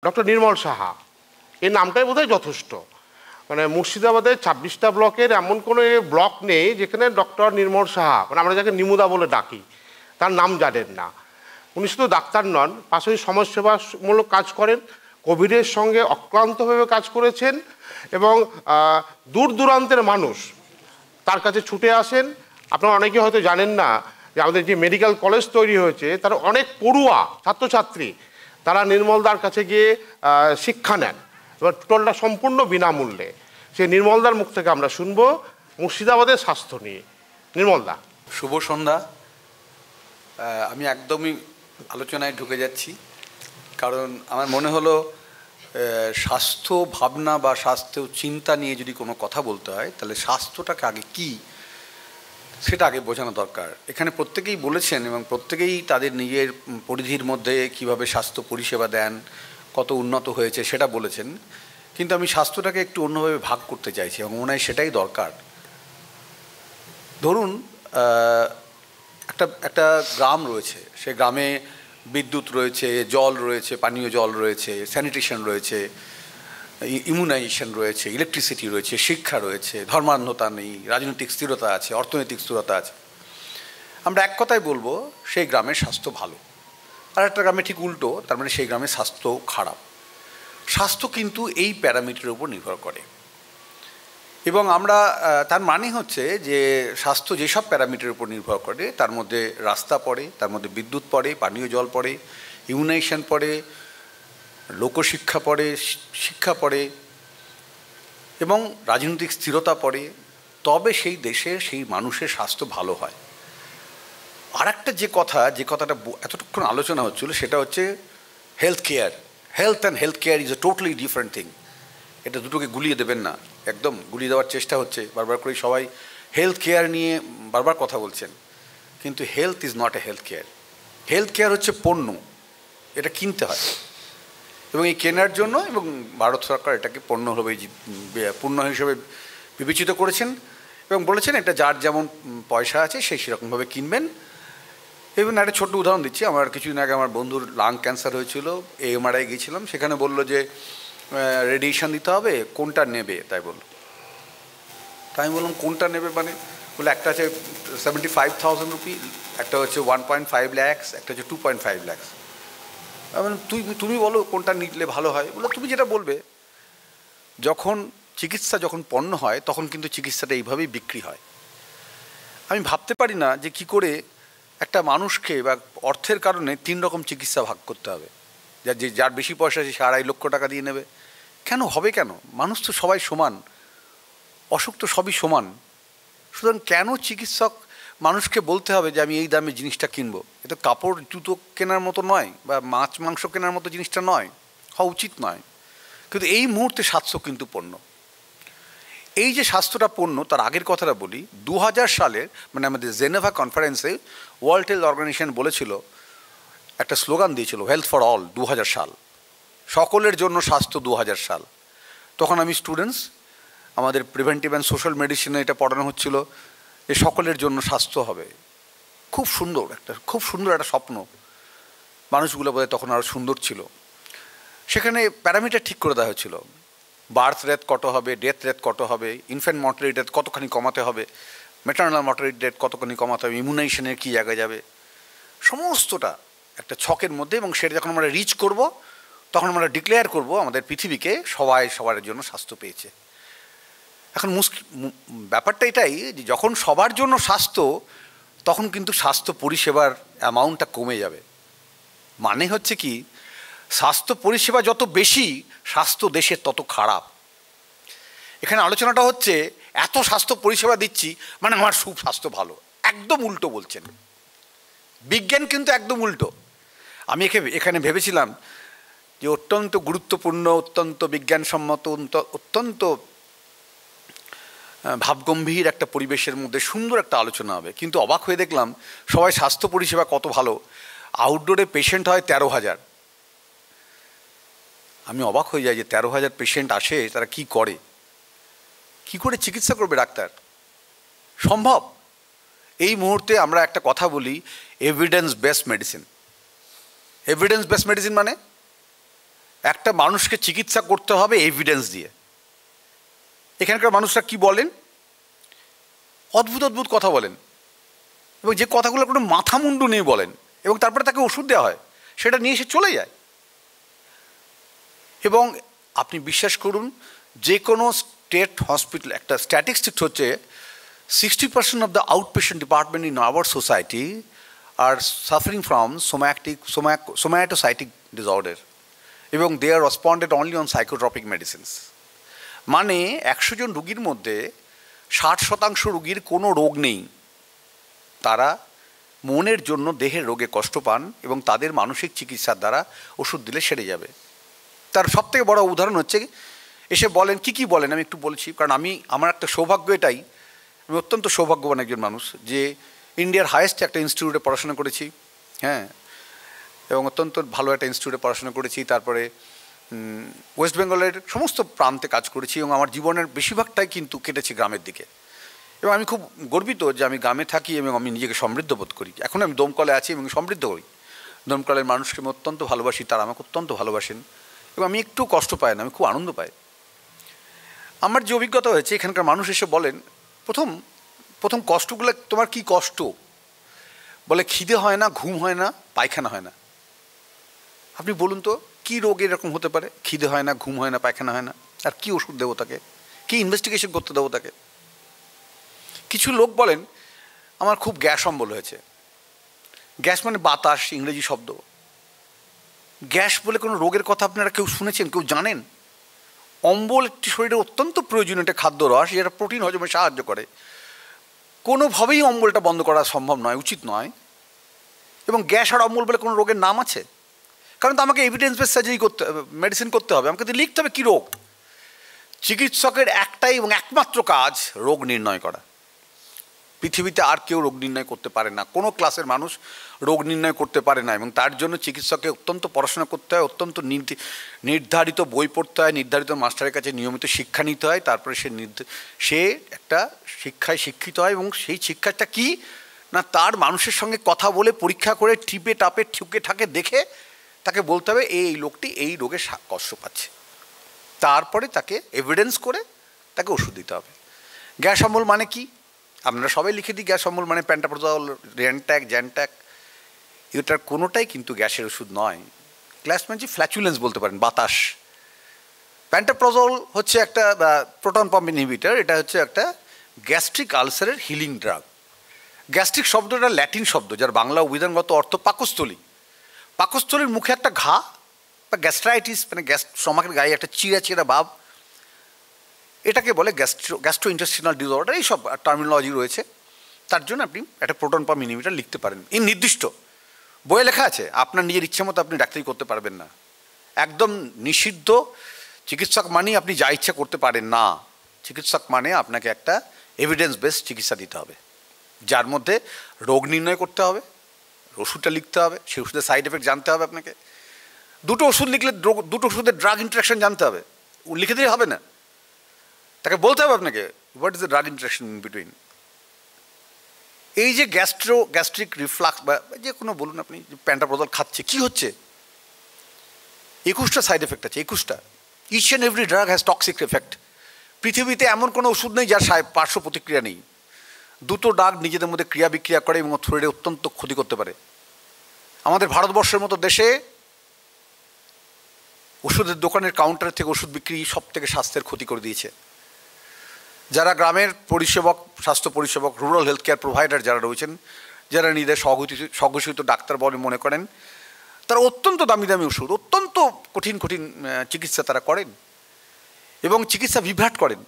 Doctor নির্মল সাহা, এই নামটাই বোধহয় যথেষ্ট। মানে মুর্শিদাবাদের 26টা ব্লকের এমন কোনো ব্লক নেই যেখানে ডক্টর নির্মল সাহা, মানে আমরা যাকে নিমুদা বলে ডাকি, তার নাম জানেন না। উনি শুধু ডাক্তার নন, পাশাপাশি সমাজসেবামূলক কাজ করেন, কোভিডের সঙ্গে অক্লান্তভাবে কাজ করেছেন এবং দূর দূরান্তের মানুষ তার কাছে ছুটে আসেন। আপনারা অনেকে হয়তো জানেন না যে আমাদের যে মেডিকেল কলেজ তৈরি হয়েছে তার অনেক পড়ুয়া ছাত্রছাত্রী তারা নির্মলদার কাছে গিয়ে শিক্ষা নেন, এবার টোটালটা সম্পূর্ণ বিনামূল্যে। সেই নির্মলদার মুখ থেকে আমরা শুনবো মুর্শিদাবাদের স্বাস্থ্য নিয়ে। নির্মলদা, শুভ সন্ধ্যা। আমি একদমই আলোচনায় ঢুকে যাচ্ছি, কারণ আমার মনে হলো স্বাস্থ্য ভাবনা বা স্বাস্থ্য চিন্তা নিয়ে যদি কোনো কথা বলতে হয় তাহলে স্বাস্থ্যটাকে আগে কী সেটা আগে বোঝানো দরকার। এখানে প্রত্যেকেই বলেছেন এবং প্রত্যেকেই তাদের নিজের পরিধির মধ্যে কিভাবে স্বাস্থ্য পরিষেবা দেন, কত উন্নত হয়েছে সেটা বলেছেন, কিন্তু আমি স্বাস্থ্যটাকে একটু অন্যভাবে ভাগ করতে চাইছি এবং মনে হয় সেটাই দরকার। ধরুন একটা গ্রাম রয়েছে, সে গ্রামে বিদ্যুৎ রয়েছে, জল রয়েছে, পানীয় জল রয়েছে, স্যানিটেশন রয়েছে, ইমিউনাইজেশন রয়েছে, ইলেকট্রিসিটি রয়েছে, শিক্ষা রয়েছে, ধর্মান্ধতা নেই, রাজনৈতিক স্থিরতা আছে, অর্থনৈতিক স্থিরতা আছে। আমরা এক কথায় বলবো সেই গ্রামের স্বাস্থ্য ভালো। আর একটা গ্রামে ঠিক উল্টো, তার মানে সেই গ্রামের স্বাস্থ্য খারাপ। স্বাস্থ্য কিন্তু এই প্যারামিটারের উপর নির্ভর করে এবং আমরা তার মানে হচ্ছে যে স্বাস্থ্য যেসব প্যারামিটারের উপর নির্ভর করে তার মধ্যে রাস্তা পড়ে, তার মধ্যে বিদ্যুৎ পড়ে, পানীয় জল পড়ে, ইমিউনাইজেশন পড়ে, লোকশিক্ষা পড়ে, শিক্ষা পড়ে এবং রাজনৈতিক স্থিরতা পড়ে, তবে সেই দেশে সেই মানুষের স্বাস্থ্য ভালো হয়। আর একটা যে কথাটা এতটুকুন আলোচনা হচ্ছিল সেটা হচ্ছে health care. Health and health care is a totally different thing. এটা দুটোকে গুলিয়ে দেবেন না, একদম গুলিয়ে দেওয়ার চেষ্টা হচ্ছে বারবার করে। সবাই হেলথ কেয়ার নিয়ে বারবার কথা বলছেন, কিন্তু health is not a health care. Health care হচ্ছে পণ্য, এটা কিনতে হয় এবং এই কেনার জন্য এবং ভারত সরকার এটাকে পণ্য হিসেবে বিবেচিত করেছেন এবং বলেছেন এটা যার যেমন পয়সা আছে সেই সেরকমভাবে কিনবেন। এবং একটা ছোট্ট উদাহরণ দিচ্ছি, আমার কিছুদিন আগে আমার বন্ধুর লাং ক্যান্সার হয়েছিল, এমআরআই গিয়েছিলাম, সেখানে বললো যে রেডিয়েশন দিতে হবে, কোনটা নেবে তাই বললো। তাই আমি বললাম কোনটা নেবে মানে, বলে একটা আছে 75,000 রুপি, একটা হচ্ছে 1.5 lakhs, একটা হচ্ছে 2.5 lakhs। মানে তুমি বলো কোনটা নিলে ভালো হয়। বলে তুমি যেটা বলবে। যখন পণ্য হয় তখন কিন্তু চিকিৎসাটা এইভাবেই বিক্রি হয়। আমি ভাবতে পারি না যে কি করে একটা মানুষকে বা অর্থের কারণে 3 রকম চিকিৎসা ভাগ করতে হবে। যার বেশি পয়সা আছে সে 2.5 লক্ষ টাকা দিয়ে নেবে। কেন হবে? কেন? মানুষ তো সবাই সমান, অসুখ তো সবই সমান। সুতরাং কেন চিকিৎসক মানুষকে বলতে হবে যে আমি এই দামে জিনিসটা কিনবো? এটা কাপড় জুতো কেনার মতো নয় বা মাছ মাংস কেনার মতো জিনিসটা নয়, হওয়া উচিত নয়। কিন্তু এই মুহূর্তে স্বাস্থ্য কিন্তু পণ্য। এই যে স্বাস্থ্যটা পণ্য, তার আগের কথাটা বলি। 2000 সালে মানে আমাদের জেনেভা কনফারেন্সে ওয়ার্ল্ড হেলথ অর্গানাইজেশন বলেছিল, একটা স্লোগান দিয়েছিল, হেলথ ফর অল 2000 সাল, সকলের জন্য স্বাস্থ্য 2000 সাল। তখন আমি স্টুডেন্টস, আমাদের প্রিভেন্টিভ অ্যান্ড সোশ্যাল মেডিসিনে এটা পড়ানো হচ্ছিল যে সকলের জন্য স্বাস্থ্য হবে। খুব সুন্দর একটা স্বপ্ন। মানুষগুলো বোধহয় তখন আরও সুন্দর ছিল। সেখানে প্যারামিটার ঠিক করে দেওয়া হয়েছিল, বার্থ রেট কত হবে, ডেথ রেট কত হবে, ইনফ্যান্ট মর্টালিটি রেট কতখানি কমাতে হবে, ম্যাটারনাল মর্টালিটি রেট কতখানি কমাতে হবে, ইমিউনাইজেশনের কী জায়গায় যাবে, সমস্তটা একটা ছকের মধ্যে। এবং সেটা যখন আমরা রিচ করব তখন আমরা ডিক্লেয়ার করব আমাদের পৃথিবীকে সবার জন্য স্বাস্থ্য পেয়েছে। এখন ব্যাপারটা এটাই যে যখন সবার জন্য স্বাস্থ্য, তখন কিন্তু স্বাস্থ্য পরিষেবার অ্যামাউন্টটা কমে যাবে। মানে হচ্ছে কি, স্বাস্থ্য পরিষেবা যত বেশি, স্বাস্থ্য দেশের তত খারাপ। এখানে আলোচনাটা হচ্ছে এত স্বাস্থ্য পরিষেবা দিচ্ছি মানে আমার সুস্বাস্থ্য ভালো। একদম উল্টো বলছেন বিজ্ঞান, কিন্তু একদম উল্টো। আমি এখানে ভেবেছিলাম যে অত্যন্ত গুরুত্বপূর্ণ, অত্যন্ত বিজ্ঞানসম্মত, অত্যন্ত ভাবগম্ভীর একটা পরিবেশের মধ্যে সুন্দর একটা আলোচনা হবে, কিন্তু অবাক হয়ে দেখলাম সবাই স্বাস্থ্য পরিষেবা কত ভালো। আউটডোরে পেশেন্ট হয় 13,000। আমি অবাক হয়ে যাই যে 13,000 পেশেন্ট আসে, তারা কি করে চিকিৎসা করবে ডাক্তার? সম্ভব? এই মুহূর্তে আমরা একটা কথা বলি, evidence based medicine. Evidence based medicine মানে একটা মানুষকে চিকিৎসা করতে হবে এভিডেন্স দিয়ে। এখানকার মানুষরা কি বলেন, অদ্ভুত অদ্ভুত কথা বলেন, এবং যে কথাগুলো কোনো মাথা মুন্ডু নেই বলেন, এবং তারপরে তাকে ওষুধ দেওয়া হয়, সেটা নিয়ে এসে চলে যায়। এবং আপনি বিশ্বাস করুন, যে কোনো স্টেট হসপিটাল, একটা স্ট্যাটিস্টিক্স হচ্ছে 60% of the outpatient department in our society are suffering from somatocytic disorder, এবং they are responded only on psychotropic medicines. মানে 100 জন রুগীর মধ্যে 60% রুগীর কোনো রোগ নেই, তারা মনের জন্য দেহের রোগে কষ্ট পান এবং তাদের মানসিক চিকিৎসার দ্বারা ওষুধ দিলে সেরে যাবে। তার সবথেকে বড় উদাহরণ হচ্ছে, এসে বলেন কি বলেন, আমি একটু বলছি, কারণ আমার একটা সৌভাগ্য এটাই, আমি অত্যন্ত সৌভাগ্যবান একজন মানুষ যে ইন্ডিয়ার হায়েস্ট একটা ইনস্টিটিউটে পড়াশোনা করেছি, হ্যাঁ, এবং অত্যন্ত ভালো একটা ইনস্টিটিউটে পড়াশোনা করেছি। তারপরে ওয়েস্ট বেঙ্গলের সমস্ত প্রান্তে কাজ করেছি, এবং আমার জীবনের বেশিরভাগটাই কিন্তু কেটেছে গ্রামের দিকে। এবং আমি খুব গর্বিত যে আমি গ্রামে থাকি এবং আমি নিজেকে সমৃদ্ধ বোধ করি। এখন আমি দমকলে আছি এবং সমৃদ্ধ করি। দমকলের মানুষকে আমি অত্যন্ত ভালোবাসি, তারা আমাকে অত্যন্ত ভালোবাসেন, এবং আমি একটু কষ্ট পাই না, আমি খুব আনন্দ পাই। আমার যে অভিজ্ঞতা হয়েছে, এখানকার মানুষ এসে বলেন, প্রথম কষ্টগুলো, তোমার কি কষ্ট? বলে খিদে হয় না, ঘুম হয় না, পায়খানা হয় না। আপনি বলুন তো কী রোগ এরকম হতে পারে? খিদে হয় না, ঘুম হয় না, পায়খানা হয় না, আর কি ওষুধ দেবো তাকে? কি ইনভেস্টিগেশন করতে দেবো তাকে? কিছু লোক বলেন আমার খুব গ্যাস অম্বল হয়েছে। গ্যাস মানে বাতাস, ইংরেজি শব্দ। গ্যাস বলে কোনো রোগের কথা আপনারা কেউ শুনেছেন, কেউ জানেন? অম্বল একটি শরীরে অত্যন্ত প্রয়োজনীয় একটা খাদ্য রস, যেটা প্রোটিন হজমে সাহায্য করে। কোনোভাবেই অম্বলটা বন্ধ করা সম্ভব নয়, উচিত নয়। এবং গ্যাস আর অম্বল বলে কোনো রোগের নাম আছে? কারণ তো আমাকে এভিডেন্স বেস সার্জারি করতে হবে, মেডিসিন করতে হবে, আমাকে তো লিখতে হবে কী রোগ। চিকিৎসকের একটাই এবং একমাত্র কাজ রোগ নির্ণয় করা। পৃথিবীতে আর কেউ রোগ নির্ণয় করতে পারে না, কোনো ক্লাসের মানুষ রোগ নির্ণয় করতে পারে না, এবং তার জন্য চিকিৎসককে অত্যন্ত পড়াশোনা করতে হয়, অত্যন্ত নির্ধারিত বই পড়তে হয়, নির্ধারিত মাস্টারের কাছে নিয়মিত শিক্ষা নিতে হয়, তারপরে সে একটা শিক্ষায় শিক্ষিত হয়। এবং সেই শিক্ষাটা কি না, তার মানুষের সঙ্গে কথা বলে, পরীক্ষা করে, টিপে টাপে ঠুকে ঠাকে দেখে তাকে বলতে হবে এই লোকটি এই রোগে কষ্ট পাচ্ছে, তারপরে তাকে এভিডেন্স করে তাকে ওষুধ দিতে হবে। গ্যাস অম্বল মানে কি? আপনারা সবাই লিখে দিই, গ্যাস অম্বল মানে প্যান্টাপ্রোজল, রেনট্যাক, জ্যানট্যাক। এটার কোনোটাই কিন্তু গ্যাসের ওষুধ নয়। গ্যাস মানে ফ্ল্যাচুলেন্স বলতে পারেন, বাতাস। প্যান্টাপ্রোজল হচ্ছে একটা প্রোটন পাম্প ইনহিবিটর, এটা হচ্ছে একটা গ্যাস্ট্রিক আলসারের হিলিং ড্রাগ। গ্যাস্ট্রিক শব্দটা ল্যাটিন শব্দ, যার বাংলা অভিধানগত অর্থ পাকস্থলী। পাকস্থলীর মুখে একটা ঘা বা গ্যাস্ট্রাইটিস, মানে স্টমাকের গায়ে একটা চিরা চিরা ভাব, এটাকে বলে গ্যাস্ট্রো ইন্টেস্টিনাল ডিসঅর্ডার। এইসব টার্মিনোলজি রয়েছে। তার জন্য আপনি একটা প্রোটন পাম্প ইনহিবিটর লিখতে পারেন। এই নির্দিষ্ট বইয়ে লেখা আছে, আপনার নিজের ইচ্ছে মতো আপনি ডাক্তারি করতে পারবেন না, একদম নিষিদ্ধ। চিকিৎসক মানে আপনি যা ইচ্ছা করতে পারেন না। চিকিৎসক মানে আপনাকে একটা এভিডেন্স বেসড চিকিৎসা দিতে হবে, যার মধ্যে রোগ নির্ণয় করতে হবে, ওষুধটা লিখতে হবে, সেই ওষুধের সাইড এফেক্ট জানতে হবে আপনাকে। দুটো ওষুধ লিখলে দুটো ওষুধের ড্রাগ ইন্টারাকশন জানতে হবে, লিখে দিলে হবে না, তাকে বলতে হবে আপনাকে what is the drug interaction in between. এই যে গ্যাস্ট্রিক রিফ্লাক্স বা যে কোনো বলুন আপনি, প্যান্টাপ্রোজল খাচ্ছে, কি হচ্ছে? 21টা সাইড এফেক্ট আছে, 21টা। Each and every drug has toxic effect. পৃথিবীতে এমন কোনো ওষুধ নেই যার পার্শ্ব প্রতিক্রিয়া নেই। দুটো ড্রাগ নিজেদের মধ্যে ক্রিয়া বিক্রিয়া করে এবং শরীরে অত্যন্ত ক্ষতি করতে পারে। আমাদের ভারতবর্ষের মতো দেশে ওষুধের দোকানের কাউন্টার থেকে ওষুধ বিক্রি সব থেকে স্বাস্থ্যের ক্ষতি করে দিয়েছে। যারা গ্রামের পরিষেবক, স্বাস্থ্য পরিষেবক, রুরাল হেলথ কেয়ার প্রোভাইডার যারা রয়েছেন, যারা নিজেদের স্বঘোষিত ডাক্তার বলে মনে করেন, তারা অত্যন্ত দামি দামি ওষুধ, অত্যন্ত কঠিন কঠিন চিকিৎসা তারা করেন এবং চিকিৎসা বিভ্রাট করেন।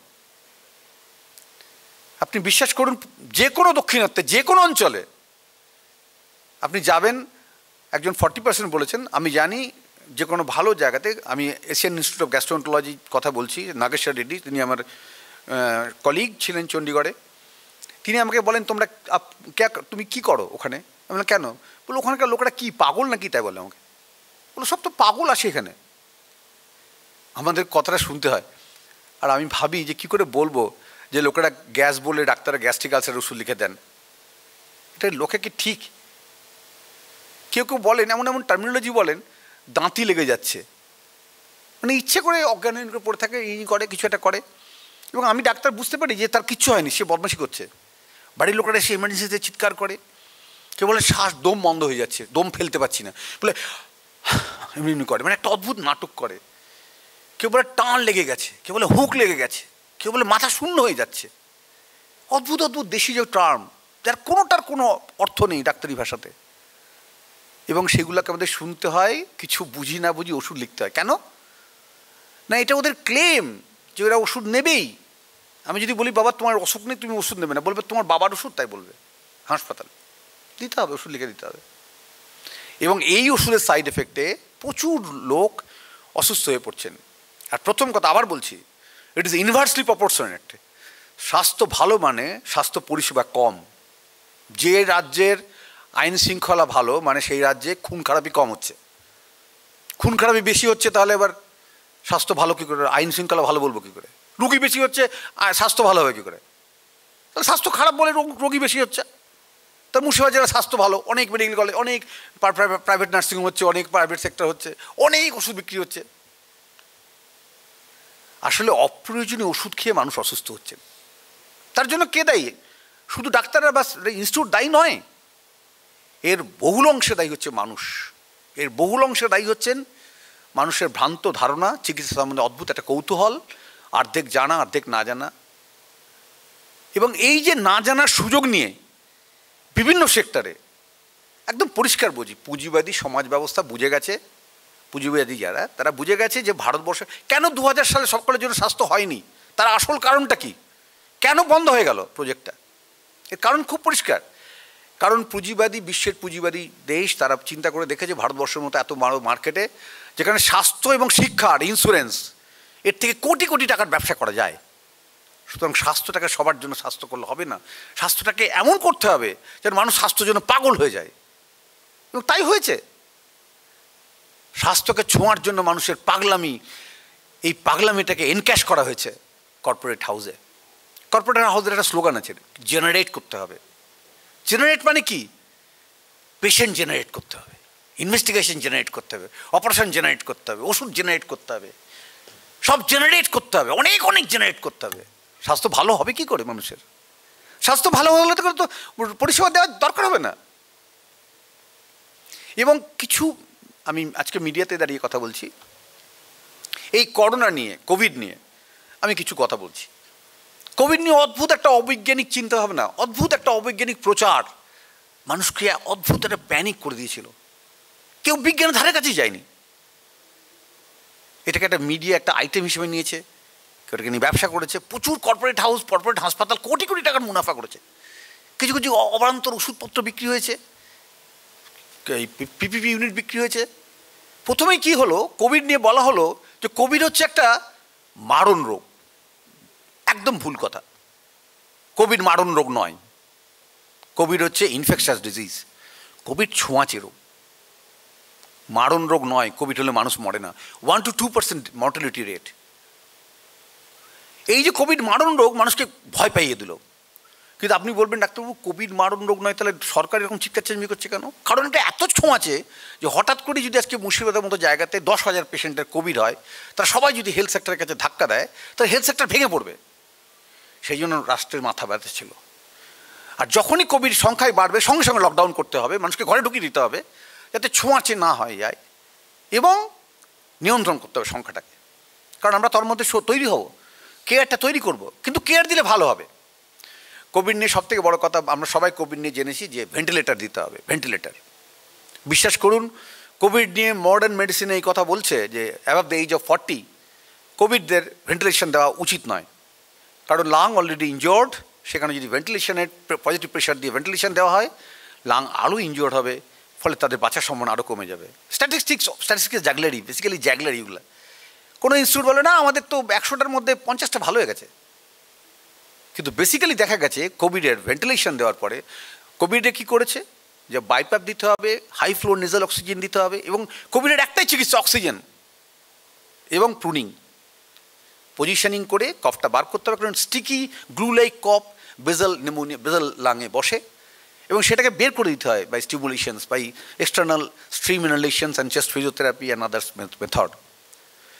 আপনি বিশ্বাস করুন, যে কোনো দক্ষিণাত্যে, যে কোনো অঞ্চলে আপনি যাবেন, একজন 40% বলেছেন, আমি জানি যে কোনো ভালো জায়গাতে, আমি এশিয়ান ইনস্টিটিউট অফ গ্যাস্ট্রোএন্টারোলজি কথা বলছি, নাগেশ্বর রেড্ডি, তিনি আমার কলিগ ছিলেন চণ্ডীগড়ে। তিনি আমাকে বলেন তুমি কি করো ওখানে? আমি বললাম কেন? বলো ওখানকার লোকেরা কি পাগল নাকি? তাই বলে আমাকে। বলো সব তো পাগল আসে এখানে। আমাদের কথাটা শুনতে হয়, আর আমি ভাবি যে কি করে বলবো যে লোকেরা গ্যাস বলে ডাক্তাররা গ্যাস্ট্রিক আলসারের ওষুধ লিখে দেন। এটা লোকে কি ঠিক? কেউ কেউ বলেন, এমন এমন টার্মিনোলজি বলেন, দাঁতি লেগে যাচ্ছে। মানে ইচ্ছে করে অজ্ঞান হয়ে পড়ে থাকে, করে কিছু একটা করে, এবং আমি ডাক্তার বুঝতে পারি যে তার কিচ্ছু হয়নি, সে বদমাশি করছে। বাড়ির লোকেরা এসে এমার্জেন্সিতে চিৎকার করে, কেউ বলে শ্বাস দম বন্ধ হয়ে যাচ্ছে, দম ফেলতে পারছি না, বলে এমনি এমনি করে, মানে একটা অদ্ভুত নাটক করে। কেউ বলে টান লেগে গেছে, কেউ বলে হুক লেগে গেছে, কেউ বলে মাথা শূন্য হয়ে যাচ্ছে। অদ্ভুত অদ্ভুত দেশি যে টার্ম, যার কোনোটার কোনো অর্থ নেই ডাক্তারি ভাষাতে, এবং সেগুলোকে আমাদের শুনতে হয়, কিছু বুঝি না বুঝি ওষুধ লিখতে হয়। কেন না, এটা ওদের ক্লেম যে ওরা ওষুধ নেবেই। আমি যদি বলি বাবা তোমার অসুখ নেই, তুমি ওষুধ নেবে না, বলবে তোমার বাবার ওষুধ, তাই বলবে হাসপাতালে দিতে হবে, ওষুধ লিখে দিতে হবে। এবং এই ওষুধের সাইড এফেক্টে প্রচুর লোক অসুস্থ হয়ে পড়ছেন। আর প্রথম কথা আবার বলছি, ইট ইজ ইনভার্সলি প্রপোর্শনেট। স্বাস্থ্য ভালো মানে স্বাস্থ্য পরিষেবা কম। যে রাজ্যের আইন শৃঙ্খলা ভালো মানে সেই রাজ্যে খুন খারাপি কম হচ্ছে। খুন খারাপি বেশি হচ্ছে, তাহলে এবার স্বাস্থ্য ভালো কী করে, আইন শৃঙ্খলা ভালো বলবো কী করে? রোগী বেশি হচ্ছে, স্বাস্থ্য ভালো হবে কী করে? তাহলে স্বাস্থ্য খারাপ বলে রোগী বেশি হচ্ছে। তার মুর্শিদাবাদের স্বাস্থ্য ভালো, অনেক মেডিকেল কলেজ, অনেক প্রাইভেট নার্সিংহোম হচ্ছে, অনেক প্রাইভেট সেক্টর হচ্ছে, অনেক ওষুধ বিক্রি হচ্ছে। আসলে অপ্রয়োজনীয় ওষুধ খেয়ে মানুষ অসুস্থ হচ্ছে। তার জন্য কে দায়ী? শুধু ডাক্তাররা বা ইনস্টিটিউট দায়ী নয়, এর বহুল অংশে দায়ী হচ্ছে মানুষ। এর বহুল অংশে দায়ী হচ্ছেন মানুষের ভ্রান্ত ধারণা, চিকিৎসা সম্বন্ধে অদ্ভুত একটা কৌতূহল, অর্ধেক জানা অর্ধেক না জানা। এবং এই যে না জানার সুযোগ নিয়ে বিভিন্ন সেক্টরে একদম পরিষ্কার বুঝি, পুঁজিবাদী সমাজ ব্যবস্থা বুঝে গেছে, পুঁজিবাদী যারা তারা বুঝে গেছে যে ভারতবর্ষে কেন 2000 সালে সকলের জন্য স্বাস্থ্য হয়নি, তার আসল কারণটা কি, কেন বন্ধ হয়ে গেল প্রজেক্টটা। এর কারণ খুব পরিষ্কার। কারণ পুঁজিবাদী, বিশ্বের পুঁজিবাদী দেশ, তারা চিন্তা করে দেখেছে ভারতবর্ষের মতো এত বড় মার্কেটে, যেখানে স্বাস্থ্য এবং শিক্ষা আর ইন্স্যুরেন্স এর থেকে কোটি কোটি টাকার ব্যবসা করা যায়। সুতরাং স্বাস্থ্যটাকে সবার জন্য স্বাস্থ্য করলে হবে না, স্বাস্থ্যটাকে এমন করতে হবে যেন মানুষ স্বাস্থ্যের জন্য পাগল হয়ে যায়। এবং তাই হয়েছে। স্বাস্থ্যকে ছোঁয়ার জন্য মানুষের পাগলামি, এই পাগলামিটাকে এনক্যাশ করা হয়েছে কর্পোরেট হাউসে। কর্পোরেট হাউসের একটা স্লোগান আছে, জেনারেট করতে হবে। জেনারেট মানে কি? পেশেন্ট জেনারেট করতে হবে, ইনভেস্টিগেশন জেনারেট করতে হবে, অপারেশন জেনারেট করতে হবে, ওষুধ জেনারেট করতে হবে, সব জেনারেট করতে হবে, অনেক অনেক জেনারেট করতে হবে। স্বাস্থ্য ভালো হবে কি করে মানুষের? স্বাস্থ্য ভালো হলে তো পরিষেবা দেওয়ার দরকার হবে না। এবং কিছু, আমি আজকে মিডিয়াতে দাঁড়িয়ে কথা বলছি এই করোনা নিয়ে, কোভিড নিয়ে আমি কিছু কথা বলছি। কোভিড নিয়ে অদ্ভুত একটা অবৈজ্ঞানিক চিন্তাভাবনা, অদ্ভুত একটা অবৈজ্ঞানিক প্রচার মানুষকে অদ্ভুত একটা প্যানিক করে দিয়েছিল। কেউ বিজ্ঞানের ধারে কাছেই যায়নি। এটাকে একটা মিডিয়া একটা আইটেম হিসেবে নিয়েছে, কেউ এটাকে নিয়ে ব্যবসা করেছে। প্রচুর কর্পোরেট হাউস, কর্পোরেট হাসপাতাল কোটি কোটি টাকার মুনাফা করেছে। কিছু কিছু অবান্তর ওষুধপত্র বিক্রি হয়েছে, পিপিপি ইউনিট বিক্রি হয়েছে। প্রথমেই কি হলো, কোভিড নিয়ে বলা হলো যে কোভিড হচ্ছে একটা মারণ রোগ। একদম ভুল কথা। কোভিড মারণ রোগ নয়, কোভিড হচ্ছে ইনফেকশাস ডিজিজ। কোভিড ছোঁয়াচে রোগ, মারণ রোগ নয়। কোভিড হলে মানুষ মরে না, 1 to 2% মর্টালিটি রেট। এই যে কোভিড মারণ রোগ মানুষকে ভয় পাইয়ে দিল। কিন্তু আপনি বলবেন ডাক্তারবাবু কোভিড মারণ রোগ নয়, তাহলে সরকার এরকম চিৎকার চেঁচামেচি করছে কেন? কারণ এটা এত ছোঁয়াচে যে হঠাৎ করে যদি আজকে মুর্শিদাবাদের মতো জায়গাতে 10,000 পেশেন্টের কোভিড হয়, তারা সবাই যদি হেলথ সেক্টরের কাছে ধাক্কা দেয়, তাহলে হেলথ সেক্টর ভেঙে পড়বে। সেই জন্য রাষ্ট্রের মাথা ব্যথা ছিল। আর যখনই কোভিড সংখ্যায় বাড়বে সঙ্গে সঙ্গে লকডাউন করতে হবে, মানুষকে ঘরে ঢুকিয়ে দিতে হবে যাতে ছোঁয়াচে না হয়ে যায়, এবং নিয়ন্ত্রণ করতে হবে সংখ্যাটাকে। কারণ আমরা তার মধ্যে তৈরি হব, কেয়ারটা তৈরি করব, কিন্তু কেয়ার দিলে ভালো হবে। কোভিড নিয়ে সবথেকে বড় কথা, আমরা সবাই কোভিড নিয়ে জেনেছি যে ভেন্টিলেটর দিতে হবে। ভেন্টিলেটর, বিশ্বাস করুন কোভিড নিয়ে মডার্ন মেডিসিনে এই কথা বলছে যে অ্যাবাভ দ্য এজ অফ 40 কোভিডদের ভেন্টিলেশন দেওয়া উচিত নয়। কারণ লাং অলরেডি ইনজিওর্ড, সেখানে যদি ভেন্টিলেশনের পজিটিভ প্রেশার দিয়ে ভেন্টিলেশন দেওয়া হয়, লাং আরও ইনজিওর্ড হবে, ফলে তাদের বাঁচার সম্ভাবনা আরও কমে যাবে। Statistics jugglery, basically jugglery. এগুলো কোনো ইনস্টিটিউট বলে না আমাদের তো 100টার মধ্যে 50টা ভালো হয়ে গেছে, কিন্তু বেসিক্যালি দেখা গেছে কোভিডের ভেন্টিলেশন দেওয়ার পরে কোভিডে কী করেছে যে বাইপ্যাপ দিতে হবে, হাই ফ্লো নেজাল অক্সিজেন দিতে হবে, এবং কোভিডের একটাই চিকিৎসা অক্সিজেন এবং প্রুনিং, পজিশনিং করে কফটা বার করতে হবে। কারণ স্টিকি গ্লু লাইক কফ বেজাল নিউমোনিয়া, বেজাল লাঙে বসে, এবং সেটাকে বের করে দিতে হয় by stimulations, by external stream inhalations and chest physiotherapy and others method.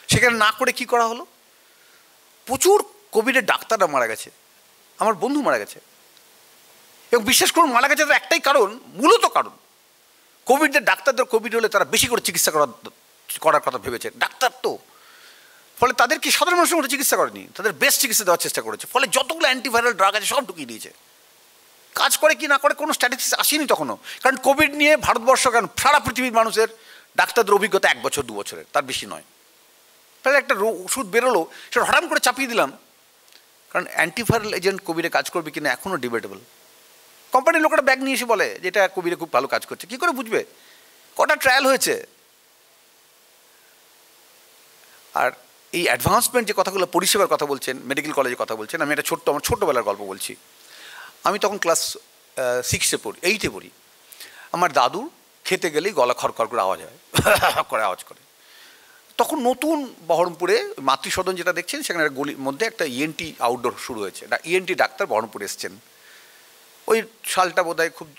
সেখানে না করে কি করা হলো, প্রচুর কোভিডের ডাক্তাররা মারা গেছে, আমার বন্ধু মারা গেছে। এবং বিশ্বাস করুন মারা গেছে তো একটাই কারণ, মূলত কারণ কোভিডের ডাক্তারদের কোভিড হলে তারা বেশি করে চিকিৎসা করার কথা ভেবেছে, ডাক্তার তো। ফলে তাদের কি সাধারণ মানুষের মতো চিকিৎসা করেনি, তাদের বেস্ট চিকিৎসা দেওয়ার চেষ্টা করেছে। ফলে যতগুলো অ্যান্টিভাইরাল ড্রাগ আছে সব ঢুকিয়ে দিয়েছে। কাজ করে কি না করে কোনো স্ট্যাটিস্টিক্স আসেনি তখনও, কারণ কোভিড নিয়ে ভারতবর্ষ কেন সারা পৃথিবীর মানুষের ডাক্তারদের অভিজ্ঞতা 1 বছর 2 বছরের, তার বেশি নয়। তাহলে একটা ওষুধ বেরোলো, সেটা হঠাৎ করে চাপিয়ে দিলাম, কারণ অ্যান্টিভাইরাল এজেন্ট কোভিডে কাজ করবে কিনা এখনও ডিবেটেবল। কোম্পানির লোকেরা ব্যাগ নিয়ে এসে বলে যে এটা কোভিডে খুব ভালো কাজ করছে, কী করে বুঝবে? কটা ট্রায়াল হয়েছে? আর এই অ্যাডভান্সমেন্ট যে কথাগুলো, পরিষেবার কথা বলছেন, মেডিকেল কলেজের কথা বলছেন, আমি একটা আমার ছোট্টবেলার গল্প বলছি। আমি তখন ক্লাস 6-এ পড়ি, 8-এ পড়ি। আমার দাদুর খেতে গেলেই গলা খড়খড় করে আওয়াজ হয়, করে আওয়াজ করে। তখন নতুন বহরমপুরে মাতৃসদন যেটা দেখছেন, সেখানে গলির মধ্যে একটা ইএনটি আউটডোর শুরু হয়েছে, ইএনটি ডাক্তার বহরমপুরে এসছেন। ওই সালটা বোধহয় খুব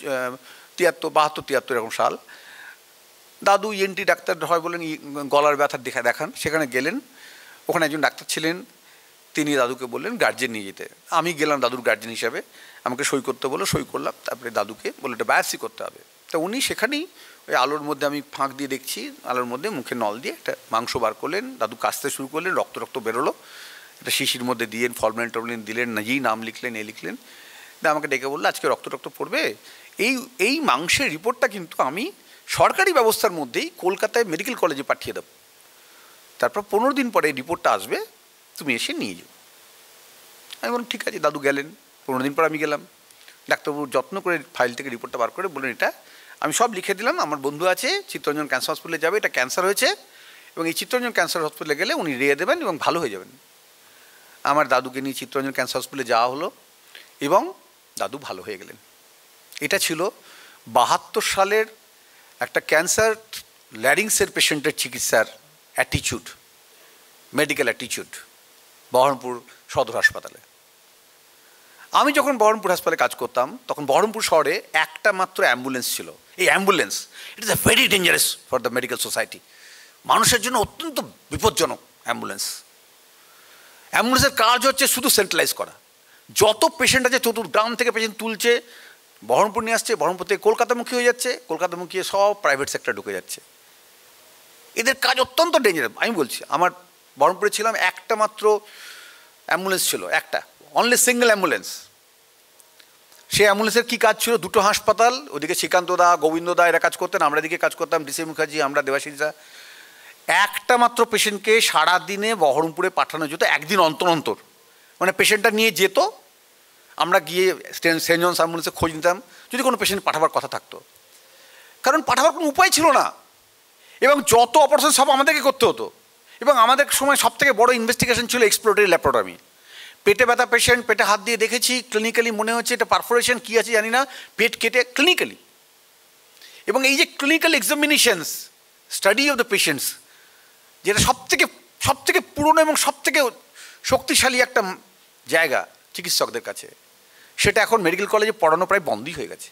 72-73 এরকম সাল। দাদু ইএনটি ডাক্তার হয় বলেন, গলার ব্যথার দেখান। সেখানে গেলেন, ওখানে একজন ডাক্তার ছিলেন, তিনি দাদুকে বললেন গার্জেন নিয়ে যেতে। আমি গেলাম দাদুর গার্জেন হিসাবে, আমাকে সই করতে বললো, সই করলাম। তারপরে দাদুকে বললো এটা বায়োপসি করতে হবে। তা উনি সেখানেই ওই আলোর মধ্যে, আমি ফাঁক দিয়ে দেখছি, আলোর মধ্যে মুখে নল দিয়ে একটা মাংস বার করলেন, দাদু কাশতে শুরু করলেন, রক্ত বেরোলো, একটা শিশির মধ্যে দিয়ে ফরমালিন টরমালিন দিলেন, নিজেই নাম লিখলেন, লিখলেন। আমাকে ডেকে বললো আজকে রক্ত পড়বে। এই মাংসের রিপোর্টটা কিন্তু আমি সরকারি ব্যবস্থার মধ্যেই কলকাতায় মেডিকেল কলেজে পাঠিয়ে দেবো, তারপর 15 দিন পরে এই রিপোর্টটা আসবে, তুমি এসে নিয়ে যাও। আমি বললাম ঠিক আছে। দাদু গেলেন, 15 দিন পর আমি গেলাম। ডাক্তারবাবু যত্ন করে ফাইল থেকে রিপোর্টটা বার করে বললেন এটা, আমি সব লিখে দিলাম, আমার বন্ধু আছে চিত্তরঞ্জন ক্যান্সার হসপিটালে যাবে, এটা ক্যান্সার হয়েছে, এবং এই চিত্তরঞ্জন ক্যান্সার হসপিটালে গেলে উনি রেয়ে দেবেন এবং ভালো হয়ে যাবেন। আমার দাদুকে নিয়ে চিত্তরঞ্জন ক্যান্সার হসপিটালে যাওয়া হলো এবং দাদু ভালো হয়ে গেলেন। এটা ছিল 72 সালের একটা ক্যান্সার ল্যারিংসের পেশেন্টের চিকিৎসার অ্যাটিচিউড, মেডিকেল অ্যাটিচিউড বহরমপুর সদর হাসপাতালে। আমি যখন বহরমপুর হাসপাতালে কাজ করতাম, তখন বহরমপুর শহরে একটা মাত্র অ্যাম্বুলেন্স ছিল। এই ambulance, it is a very dangerous for the medical society, মানুষের জন্য অত্যন্ত বিপজ্জনক অ্যাম্বুলেন্সের কাজ হচ্ছে শুধু সেন্ট্রালাইজ করা। যত পেশেন্ট আছে চতুর্গ্রাম থেকে পেশেন্ট তুলছে, বহরমপুর নিয়ে আসছে, বহরমপুর থেকে কলকাতামুখী হয়ে যাচ্ছে, কলকাতামুখী সব প্রাইভেট সেক্টর ঢুকে যাচ্ছে। এদের কাজ অত্যন্ত ডেঞ্জারাস। আমি বলছি, আমার বহরমপুরে ছিলাম, একটা মাত্র অ্যাম্বুলেন্স ছিল, একটা, অনলি সিঙ্গেল অ্যাম্বুলেন্স। সেই অ্যাম্বুলেন্সের কী কাজ ছিল? 2টো হাসপাতাল, ওদিকে শ্রীকান্ত দা, গোবিন্দ দা এরা কাজ করতেন, আমরা এদিকে কাজ করতাম, ডিসি মুখার্জি, আমরা দেবাশিস দা। একটা মাত্র পেশেন্টকে সারাদিনে বহরমপুরে পাঠানো যেত, একদিন অন্তর অন্তর। মানে পেশেন্টটা নিয়ে যেত, আমরা গিয়ে সেন্ট জনস অ্যাম্বুলেন্সে খোঁজ নিতাম যদি কোনো পেশেন্ট পাঠাবার কথা থাকতো, কারণ পাঠাবার কোনো উপায় ছিল না। এবং যত অপারেশন সব আমাদেরকে করতে হতো। এবং আমাদের সময় সবথেকে বড় ইনভেস্টিগেশন ছিল এক্সপ্লোরেটরি ল্যাপারোটমি। পেটে ব্যথা পেশেন্ট, পেটে হাত দিয়ে দেখেছি, ক্লিনিক্যালি মনে হচ্ছে এটা পারফোরেশন, কী আছে জানি না, পেট কেটে ক্লিনিক্যালি। এবং এই যে clinical examinations, study of the patients, যেটা সবথেকে পুরনো এবং সবথেকে শক্তিশালী একটা জায়গা চিকিৎসকদের কাছে, সেটা এখন মেডিকেল কলেজে পড়ানো প্রায় বন্ধই হয়ে গেছে।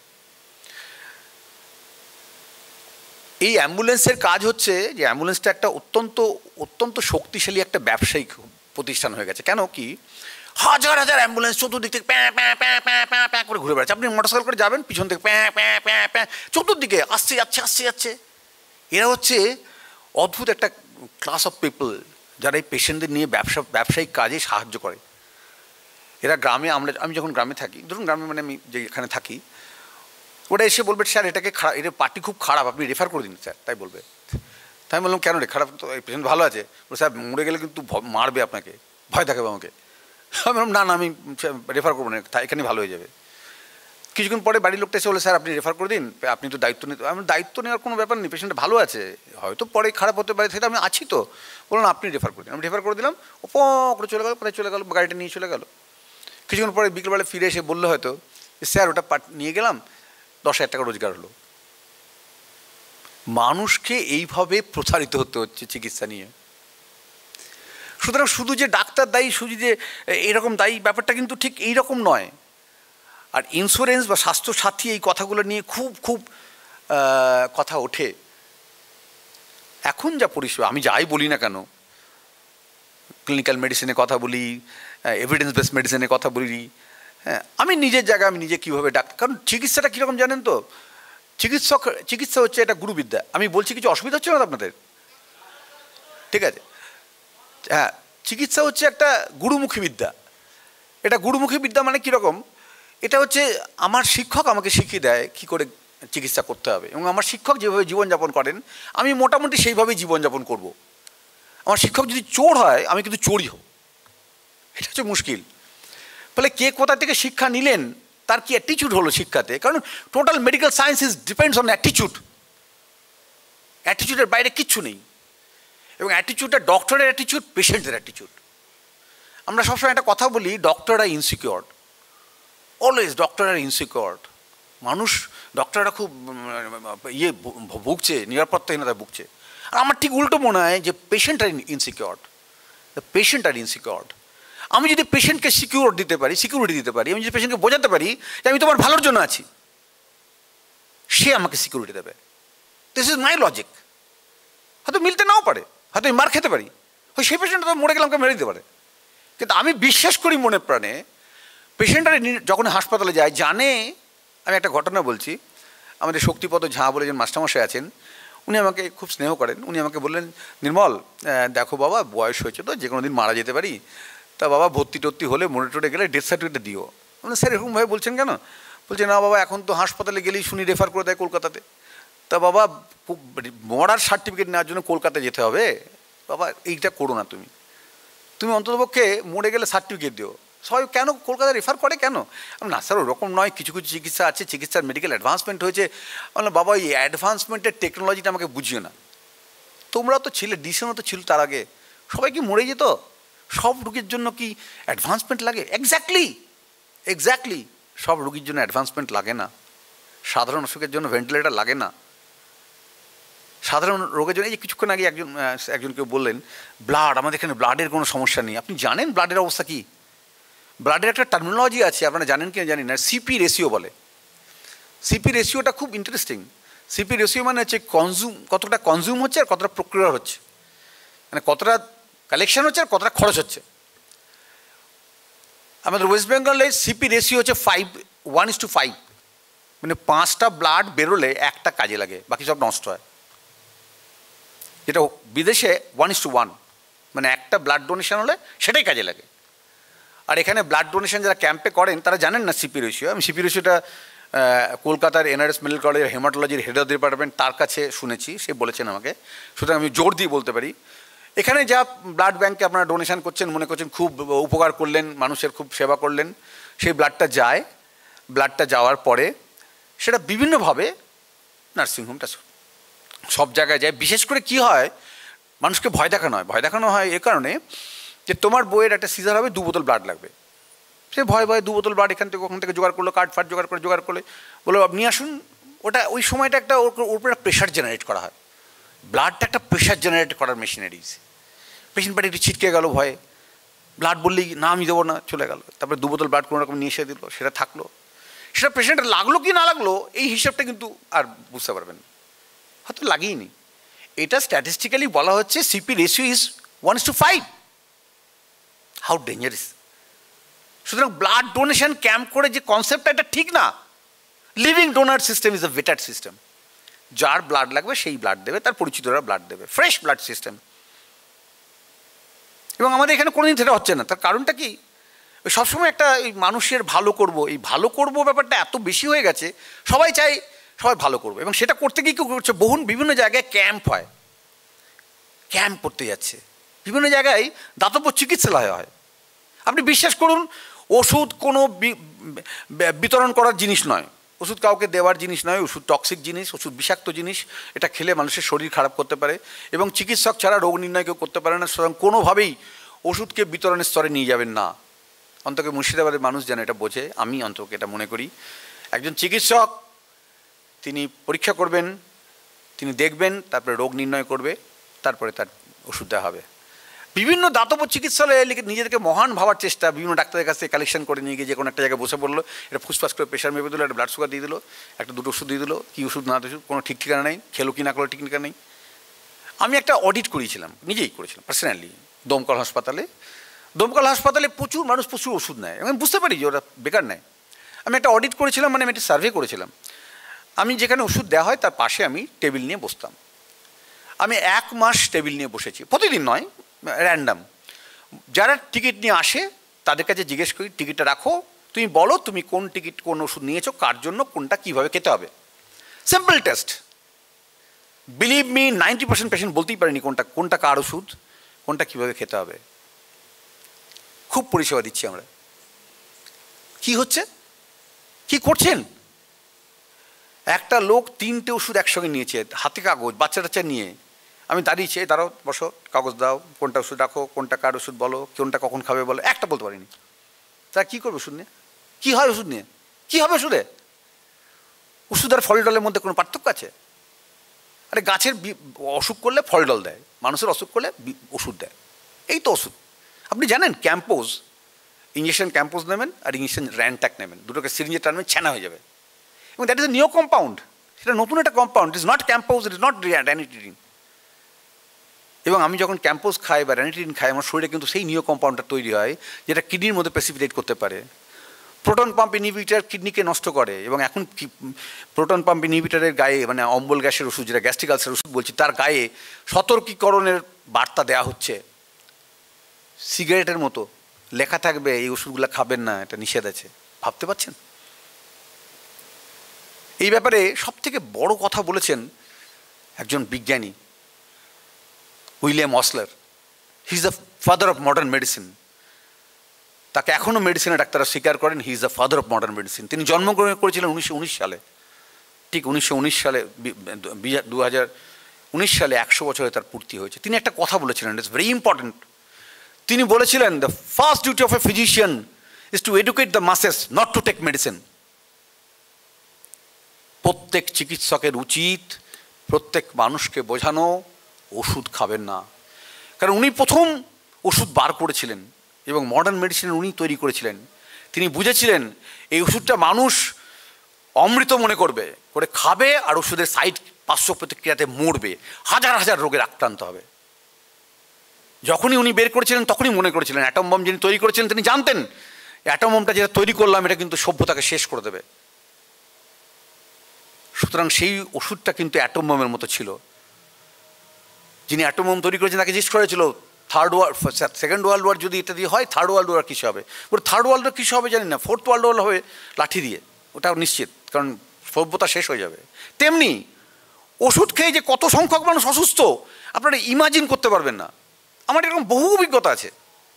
এই অ্যাম্বুলেন্সের কাজ হচ্ছে যে অ্যাম্বুলেন্সটা একটা অত্যন্ত শক্তিশালী একটা ব্যবসায়িক প্রতিষ্ঠান হয়ে গেছে। কেন কি, হাজার হাজার অ্যাম্বুলেন্স চতুর্দিক থেকে প্যাঁ প্যাঁ প্যাঁ প্যাঁ প্যাঁ প্যাঁ করে ঘুরে বেড়াচ্ছে। আপনি মোটরসাইকেল করে যাবেন, পিছন থেকে প্যাঁ প্যাঁ প্যাঁ প্যাঁ চতুর্দিকে আসছে যাচ্ছে। এরা হচ্ছে অদ্ভুত একটা ক্লাস অফ পিপল, যারা এই পেশেন্টদের নিয়ে ব্যবসায়িক কাজে সাহায্য করে। এরা গ্রামে, আমি যখন গ্রামে থাকি, ধরুন গ্রামে মানে আমি যেখানে থাকি, ওরা এসে বলবে স্যার এটাকে খারাপ, এর পার্টি খুব খারাপ, আপনি রেফার করে দিন স্যার, তাই বলবে। তাই আমি বললাম কেন রে, খারাপ তো, এই পেশেন্ট ভালো আছে। বলে স্যার মরে গেলে কিন্তু মারবে আপনাকে, ভয় দেখাবে আমাকে। আমি বললাম না আমি রেফার করবো না, এখানে ভালো হয়ে যাবে। কিছুক্ষণ পরে বাড়ির লোকটা এসে বলে স্যার আপনি রেফার করে দিন, আপনি তো দায়িত্ব নিতে। আমি দায়িত্ব নেওয়ার কোনো ব্যাপার নেই, পেশেন্ট ভালো আছে, হয়তো পরে খারাপ হতে পারে, সেটা আমি আছি তো। বলুন আপনি রেফার করে দিন। আমি রেফার করে দিলাম, ও করে চলে গেল, কোথায় চলে গেল, গাড়িটা নিয়ে চলে গেল। কিছুক্ষণ পরে বিকেলবেলা ফিরে এসে বললো হয়তো স্যার ওটা নিয়ে গেলাম, 10,000 টাকা রোজগার হলো। মানুষকে এইভাবে প্রচারিত হতে হচ্ছে চিকিৎসা নিয়ে। সুতরাং শুধু যে ডাক্তার দায়ী, শুধু যে এরকম দায়ী, ব্যাপারটা কিন্তু ঠিক এইরকম নয়। আর ইন্স্যুরেন্স বা স্বাস্থ্যসাথী এই কথাগুলো নিয়ে খুব কথা ওঠে। এখন যা পরিষেবা, আমি যাই বলি না কেন, ক্লিনিক্যাল মেডিসিনের কথা বলি, এভিডেন্স বেসড মেডিসিনের কথা বলি, হ্যাঁ, আমি নিজের জায়গায় আমি নিজে কীভাবে ডাক্তার, কারণ চিকিৎসাটা কীরকম জানেন তো, চিকিৎসা হচ্ছে এটা গুরুবিদ্যা। আমি বলছি কিছু অসুবিধা হচ্ছে না আপনাদের? ঠিক আছে, হ্যাঁ, চিকিৎসা হচ্ছে একটা গুরুমুখী বিদ্যা। এটা গুরুমুখী বিদ্যা মানে কীরকম, এটা হচ্ছে আমার শিক্ষক আমাকে শিখিয়ে দেয় কী করে চিকিৎসা করতে হবে, এবং আমার শিক্ষক যেভাবে জীবনযাপন করেন আমি মোটামুটি সেইভাবেই জীবনযাপন করব। আমার শিক্ষক যদি চোর হয় আমি কিন্তু চোরই হব, এটা হচ্ছে মুশকিল। ফলে কে কোথা থেকে শিক্ষা নিলেন, তার কি অ্যাটিটিউড হলো শিক্ষাতে, কারণ total medical science is depends on attitude. অ্যাটিটিউডের বাইরে কিচ্ছু নেই, এবং অ্যাটিটিউডটা ডক্টরের অ্যাটিটিউড, পেশেন্টের অ্যাটিটিউড। আমরা সবসময় একটা কথা বলি, ডক্টররা ইনসিকিওর, অলওয়েজ ডক্টররা ইনসিকিওর। মানুষ ডক্টররা খুব ভুগছে, নিরাপত্তাহীনতায় ভুগছে। আর আমার ঠিক উল্টো মনে হয় যে patient are insecure, the patient are insecure. আমি যদি পেশেন্টকে সিকিউরিটি দিতে পারি, আমি যদি পেশেন্টকে বোঝাতে পারি যে আমি তোমার ভালোর জন্য আছি, সে আমাকে সিকিউরিটি দেবে। This is my logic. হয়তো মিলতে নাও পারে, হয়তো আমি মার খেতে পারি, হয় সেই পেশেন্টটা তো মরে গেলে আমাকে মেরে দিতে পারে, কিন্তু আমি বিশ্বাস করি মনে প্রাণে পেশেন্টরা যখন হাসপাতালে যায় জানে। আমি একটা ঘটনা বলছি, আমাদের শক্তিপদ ঝা বলে যে মাস্টারমশাই আছেন, উনি আমাকে খুব স্নেহ করেন। উনি আমাকে বললেন, নির্মল দেখো বাবা, বয়স হয়েছে তো, যে কোনো দিন মারা যেতে পারি, তা বাবা ভর্তি টর্তি হলে মরে টরে গেলে ডেথ সার্টিফিকেটটা দিও। মানে স্যার এরকমভাবে বলছেন কেন? বলছে না বাবা, এখন তো হাসপাতালে গেলেই শুনি রেফার করে দেয় কলকাতাতে, তা বাবা মরার সার্টিফিকেট নেওয়ার জন্য কলকাতায় যেতে হবে, বাবা এইটা করো না, তুমি অন্ততপক্ষে মরে গেলে সার্টিফিকেট দিও। সবাই কেন কলকাতা রেফার করে কেন? না স্যার ওরকম নয়, কিছু কিছু চিকিৎসা আছে, চিকিৎসার মেডিকেল অ্যাডভান্সমেন্ট হয়েছে। বললাম বাবা এই অ্যাডভান্সমেন্টের টেকনোলজিটা আমাকে বুঝিও না। তোমরা তো ছিলে, ডিসিশনও তো ছিল তার আগে, সবাই কি মরে যেত? সব রোগীর জন্য কি অ্যাডভান্সমেন্ট লাগে? এক্স্যাক্টলি সব রোগীর জন্য অ্যাডভান্সমেন্ট লাগে না। সাধারণ অসুখের জন্য ভেন্টিলেটর লাগে না। সাধারণ রোগের জন্য, এই যে কিছুক্ষণ আগে একজনকে বললেন ব্লাড, আমাদের এখানে ব্লাডের কোনো সমস্যা নেই। আপনি জানেন ব্লাডের অবস্থা কী? ব্লাডের একটা টার্মিনোলজি আছে, আপনারা জানেন কি জানি না, সিপি রেশিও বলে। সিপি রেশিওটা খুব ইন্টারেস্টিং। সিপি রেশিও মানে হচ্ছে কতটা কনজিউম হচ্ছে আর কতটা প্রক্রিয়া হচ্ছে, মানে কতটা কালেকশন হচ্ছে আর কতটা খরচ হচ্ছে। আমাদের ওয়েস্ট বেঙ্গলে সিপি রেশিও হচ্ছে 1:5, মানে 5টা ব্লাড বেরোলে একটা কাজে লাগে, বাকি সব নষ্ট হয়। যেটা বিদেশে 1:1, মানে একটা ব্লাড ডোনেশন হলে সেটাই কাজে লাগে। আর এখানে ব্লাড ডোনেশন যারা ক্যাম্পে করেন তারা জানেন না সিপি রেশিও। আমি সিপি রেশিওটা কলকাতার NRS মেডিকেল কলেজের হেমাটোলজির হেড অফ ডিপার্টমেন্ট, তার কাছে শুনেছি, সে বলেছেন আমাকে, সুতরাং আমি জোর দিয়ে বলতে পারি। এখানে যা ব্লাড ব্যাঙ্কে আপনারা ডোনেশন করছেন, মনে করছেন খুব উপকার করলেন, মানুষের খুব সেবা করলেন, সেই ব্লাডটা যাওয়ার পরে সেটা বিভিন্নভাবে নার্সিংহোমটা সব জায়গায় যায়। বিশেষ করে কি হয়, মানুষকে ভয় দেখানো হয় এ কারণে যে তোমার বইয়ের একটা সিজার হবে, 2 বোতল ব্লাড লাগবে। সে ভয় 2 বোতল ব্লাড ওখান থেকে জোগাড় করলো, কার্ড ফাট জোগাড় করলে বলো আপনি আসুন। ওটা ওই সময়টা একটা ওর উপরে প্রেশার জেনারেট করা হয়। ব্লাডটা একটা প্রেশার জেনারেট করার মেশিনারিজ। পেশেন্ট পার্টি একটু ছিটকে গেল ভয়ে, ব্লাড বললেই না আমি দেবো না, চলে গেল। তারপরে 2 বোতল ব্লাড কোনো রকম নিয়ে এসে দিল, সেটা থাকলো। সেটা পেশেন্টের লাগলো কি না লাগলো এই হিসাবটা কিন্তু আর বুঝতে পারবেন, হয়তো লাগেইনি। এটা স্ট্যাটিস্টিক্যালি বলা হচ্ছে CP ratio is 1:5। How dangerous! সুতরাং ব্লাড ডোনেশন ক্যাম্প করে যে কনসেপ্টটা, এটা ঠিক না। Living donor system is a better system. যার ব্লাড লাগবে সেই ব্লাড দেবে, তার পরিচিতরা ব্লাড দেবে, ফ্রেশ ব্লাড সিস্টেম। এবং আমাদের এখানে কোনোদিন সেটা হচ্ছে না। তার কারণটা কি? সবসময় একটা এই মানুষের ভালো করব, এই ভালো করব ব্যাপারটা এত বেশি হয়ে গেছে, সবাই চায় সবাই ভালো করবে। এবং সেটা করতে গিয়ে কী করছে, বিভিন্ন জায়গায় ক্যাম্প হয়, ক্যাম্প করতে যাচ্ছে। বিভিন্ন জায়গায় দাতব্য চিকিৎসালয় হয়। আপনি বিশ্বাস করুন, ওষুধ কোনো বিতরণ করার জিনিস নয়, ওষুধ কাউকে দেওয়ার জিনিস নয়। ওষুধ টক্সিক জিনিস, ওষুধ বিষাক্ত জিনিস, এটা খেলে মানুষের শরীর খারাপ করতে পারে এবং চিকিৎসক ছাড়া রোগ নির্ণয় কেউ করতে পারে না। সুতরাং কোনোভাবেই ওষুধকে বিতরণের স্তরে নিয়ে যাবেন না। অন্তত মুর্শিদাবাদের মানুষ যেন এটা বোঝে, আমি অন্তত এটা মনে করি। একজন চিকিৎসক তিনি পরীক্ষা করবেন, তিনি দেখবেন, তারপরে রোগ নির্ণয় করবে, তারপরে তার ওষুধ দেওয়া হবে। বিভিন্ন দাতব্য চিকিৎসালয়ে নিজেদেরকে মহান ভাবার চেষ্টা, বিভিন্ন ডাক্তারের কাছ থেকে কালেকশন করে নিয়ে গিয়ে যে কোনো একটা জায়গায় বসে পড়লো, এটা ফুসফাস করে প্রেশার মেপে দিল, একটা ব্লাড সুগার দিয়ে দিল, একটা 2টো ওষুধ দিয়ে দিল, কী ওষুধ না ওষুধ কোনো ঠিক ঠিকানা নেই, খেলো কি না করলো ঠিক ঠিকানা নেই। আমি একটা অডিট করিয়েছিলাম, নিজেই করেছিলাম পার্সোনালি, দমকল হাসপাতালে প্রচুর মানুষ প্রচুর ওষুধ নেয়, আমি বুঝতে পারি যে ওরা বেকার নেয়। আমি একটা অডিট করেছিলাম, মানে আমি একটা সার্ভে করেছিলাম। আমি যেখানে ওষুধ দেওয়া হয় তার পাশে আমি টেবিল নিয়ে বসতাম। আমি 1 মাস টেবিল নিয়ে বসেছি, প্রতিদিন নয়, র্যান্ডাম। যারা টিকিট নিয়ে আসে তাদের কাছে জিজ্ঞেস করি, টিকিটটা রাখো, তুমি বলো তুমি কোন টিকিট কোন ওষুধ নিয়েছো, কার জন্য, কোনটা কীভাবে খেতে হবে। Simple test. Believe me, 90% patient বলতেই পারেনি কোনটা কার ওষুধ, কোনটা কীভাবে খেতে হবে। খুব পরিষেবা দিচ্ছি আমরা। কি হচ্ছে, কি করছেন? একটা লোক 3টে ওষুধ একসঙ্গে নিয়েছে, হাতে কাগজ, বাচ্চা নিয়ে। আমি দাঁড়িয়েছি, দাঁড়াও, বসো, কাগজ দাও, কোনটা ওষুধ রাখো, কোনটা কার ওষুধ বলো, কোনটা কখন খাবে বলো, একটা বলতে পারিনি। তা কী করবে ওষুধ নিয়ে? কী হয় ওষুধ নিয়ে? কী হবে ওষুধে? ওষুধ আর ফল ডলের মধ্যে কোনো পার্থক্য আছে? আরে গাছের অসুখ করলে ফল ডল দেয়, মানুষের অসুখ করলে ওষুধ দেয়, এই তো ওষুধ। আপনি জানেন ক্যাম্পোজ, ইঞ্জেকশন ক্যাম্পোজ নেবেন আর ইঞ্জেকশন র্যানট্যাক নেবেন, দুটোকে সিরিঞ্জে টানবেন, ছানা হয়ে যাবে। এবং that is a new compound, সেটা নতুন একটা compound, it is not Calmpose, it is not ranitidine. এবং আমি যখন ক্যাম্পোজ খাই বা র্যানিটিডিন খাই, আমার শরীরে কিন্তু সেই নিউ কম্পাউন্ডটা তৈরি হয় যেটা কিডনির মধ্যে প্রেসিপিটেট করতে পারে। প্রোটন পাম্প ইনহিবিটর কিডনিকে নষ্ট করে। এবং এখন প্রোটন পাম্প ইনহিবিটরের গায়ে, মানে অম্বল গ্যাসের ওষুধ, যেটা গ্যাস্ট্রিক আলসার ওষুধ বলছি, তার গায়ে সতর্কীকরণের বার্তা দেওয়া হচ্ছে। সিগারেটের মতো লেখা থাকবে এই ওষুধগুলো খাবেন না, এটা নিষেধ আছে। ভাবতে পারছেন? এই ব্যাপারে সবথেকে বড় কথা বলেছেন একজন বিজ্ঞানী, William Osler. He is the father of modern medicine. তাকে এখনও মেডিসিনের ডাক্তাররা স্বীকার করেন, he is the father of modern medicine. তিনি জন্মগ্রহণ করেছিলেন 1919 সালে। ঠিক 1919 সালে, 2019 সালে 100 বছরে তার পূর্তি হয়েছে। তিনি একটা কথা বলেছিলেন, ইটস ভেরি ইম্পর্টেন্ট। তিনি বলেছিলেন, the first duty of a physician is to educate the masses, not to take medicine. প্রত্যেক চিকিৎসকের উচিত প্রত্যেক মানুষকে বোঝানো ওষুধ খাবেন না। কারণ উনি প্রথম ওষুধ বার করেছিলেন এবং মডার্ন মেডিসিন উনি তৈরি করেছিলেন। তিনি বুঝেছিলেন এই ওষুধটা মানুষ অমৃত মনে করবে, করে খাবে, আর ওষুধের সাইড পার্শ্ব প্রতিক্রিয়াতে মরবে, হাজার হাজার রোগের আক্রান্ত হবে। যখনই উনি বের করেছিলেন তখনই মনে করেছিলেন, অ্যাটম বম যিনি তৈরি করেছিলেন তিনি জানতেন অ্যাটম বমটা যেটা তৈরি করলাম এটা কিন্তু সভ্যতাকে শেষ করে দেবে। সুতরাং সেই ওষুধটা কিন্তু অ্যাটম বমের মতো ছিল। যিনি অ্যাটম বম তৈরি করেছেন তাকে জিজ্ঞেস করেছিল, সেকেন্ড ওয়ার্ল্ড ওয়ার যদি এটা দিয়ে হয়, থার্ড ওয়ার্ল্ড ওয়ার কিসে হবে? বলে থার্ড ওয়ার্ল্ড ওয়ার কিসে হবে জানি না, ফোর্থ ওয়ার্ল্ড ওয়ার হবে লাঠি দিয়ে, ওটা নিশ্চিত, কারণ সভ্যতা শেষ হয়ে যাবে। তেমনি ওষুধ খেয়ে যে কত সংখ্যক মানুষ অসুস্থ আপনারা ইমাজিন করতে পারবেন না। আমার এরকম বহু অভিজ্ঞতা আছে,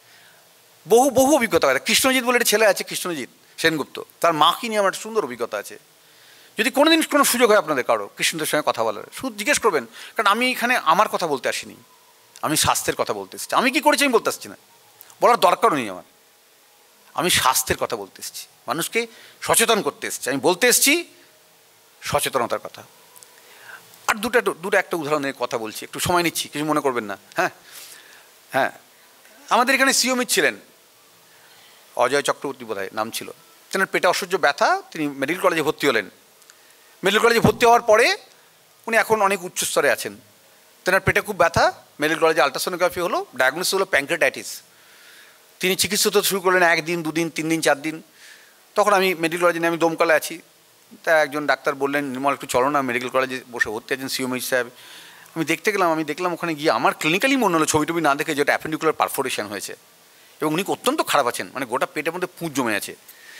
বহু অভিজ্ঞতা আছে। কৃষ্ণজিৎ বলে একটা ছেলে আছে, কৃষ্ণজিৎ সেনগুপ্ত, তার মাকে নিয়ে আমার সুন্দর অভিজ্ঞতা আছে। যদি কোনোদিন কোনো সুযোগ হয় আপনাদের কারো কৃষ্ণদের সঙ্গে কথা বলার, শুধু জিজ্ঞেস করবেন, কারণ আমি এখানে আমার কথা বলতে আসিনি, আমি স্বাস্থ্যের কথা বলতে এসেছি। আমি কী করেছি আমি বলতে আসছি না, বলার দরকারও নেই আমার। আমি স্বাস্থ্যের কথা বলতে এসেছি, মানুষকে সচেতন করতে এসেছি, আমি বলতে এসেছি সচেতনতার কথা। আর দুটো একটা উদাহরণের কথা বলছি, একটু সময় নিচ্ছি, কিছু মনে করবেন না। হ্যাঁ, আমাদের এখানে সিওমিত ছিলেন, অজয় চক্রবর্তী বোধহয় নাম ছিল। তেনার পেটে অসহ্য ব্যথা, তিনি মেডিকেল কলেজে ভর্তি হলেন। মেডিকেল কলেজে ভর্তি হওয়ার পরে উনি এখন অনেক উচ্চস্তরে আছেন। তেনার পেটে খুব ব্যথা, মেডিকেল কলেজে আলট্রাসোনোগ্রাফি হলো, ডায়াগনোসিস হলো প্যানক্রিয়াটাইটিস। তিনি চিকিৎসা তো শুরু করলেন 1 দিন 2 দিন 3 দিন 4 দিন। তখন আমি মেডিকেল কলেজে নিয়ে, আমি দমকলে আছি, তা একজন ডাক্তার বললেন, নির্মল একটু চলো না, মেডিকেল কলেজে বসে ভর্তি আছেন সিওমিত সাহেব। আমি দেখতে গেলাম, আমি দেখলাম ওখানে গিয়ে আমার ক্লিনিক্যালি মনে হলো, ছবি টবি না দেখে, যেটা অ্যাপেন্ডিকুলার পারফোরেশন হয়েছে এবং উনি অত্যন্ত খারাপ আছেন, মানে গোটা পেটের মধ্যে পুঁজ জমে আছে।